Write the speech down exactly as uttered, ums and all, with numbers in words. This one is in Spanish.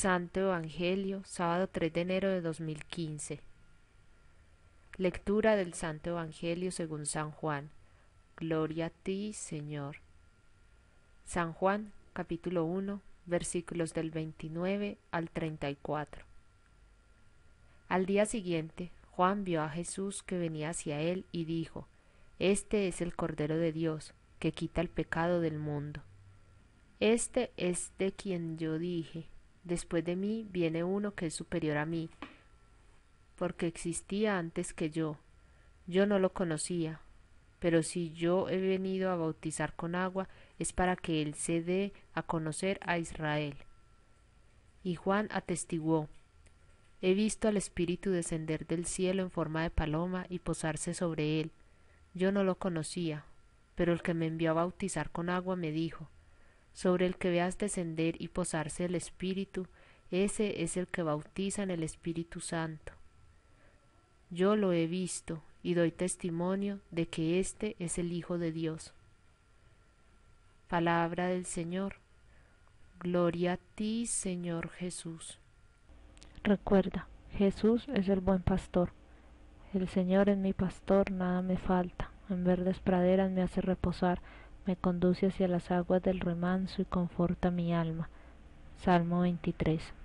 Santo Evangelio, sábado tres de enero de dos mil quince. Lectura del Santo Evangelio según San Juan. Gloria a ti, Señor. San Juan, capítulo uno, versículos del veintinueve al treinta y cuatro. Al día siguiente, Juan vio a Jesús que venía hacia él y dijo: Este es el Cordero de Dios, que quita el pecado del mundo. Este es de quien yo dije: Después de mí viene uno que es superior a mí, porque existía antes que yo. Yo no lo conocía, pero si yo he venido a bautizar con agua, es para que él se dé a conocer a Israel. Y Juan atestiguó: He visto al Espíritu descender del cielo en forma de paloma y posarse sobre él. Yo no lo conocía, pero el que me envió a bautizar con agua me dijo: Sobre el que veas descender y posarse el Espíritu, ese es el que bautiza en el Espíritu Santo. Yo lo he visto y doy testimonio de que éste es el Hijo de Dios. Palabra del Señor. Gloria a ti, Señor Jesús. Recuerda, Jesús es el buen pastor. El Señor es mi pastor, nada me falta. En verdes praderas me hace reposar, me conduce hacia las aguas del remanso y conforta mi alma. Salmo veintitrés.